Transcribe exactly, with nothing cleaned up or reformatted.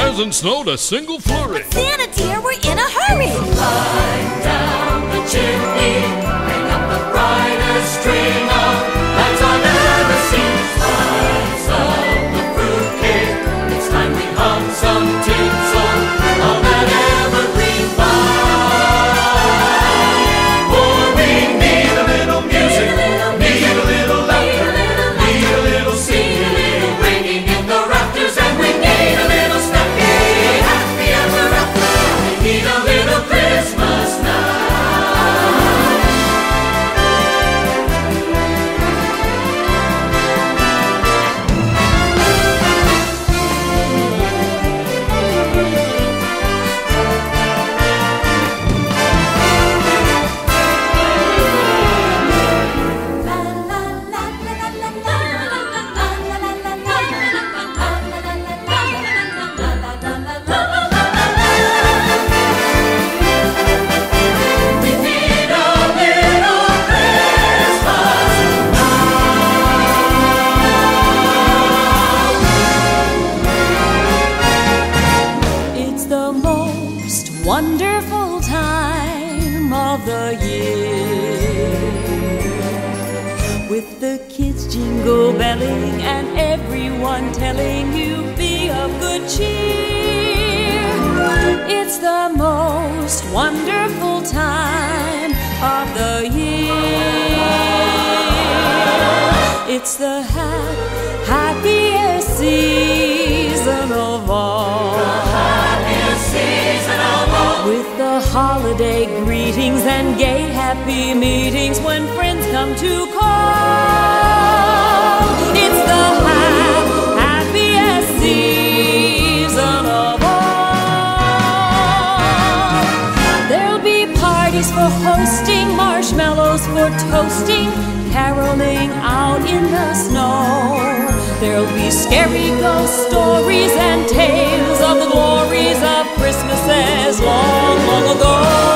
hasn't snowed a single flurry. But Santa dear, we're in a hurry. So climb down the chimney, hang up the brightest string of lights I've ever seen. Slice of the fruitcake, it's time we hung some tinsel on that evergreen vine. For we need a little music, need a little laughter, need a little singing, a little ringing in the rafters, and we need a little snappy, happy ever after. We need a little Christmas night. Wonderful time of the year, with the kids jingle belling and everyone telling you be of good cheer. It's the most wonderful time of the year. It's the ha happiest season of all. With the holiday greetings and gay happy meetings when friends come to call. It's the ha happiest season of all. There'll be parties for hosting, marshmallows for toasting, caroling out in the snow. There'll be scary ghost stories and tales of the glories of Christmases long, long ago.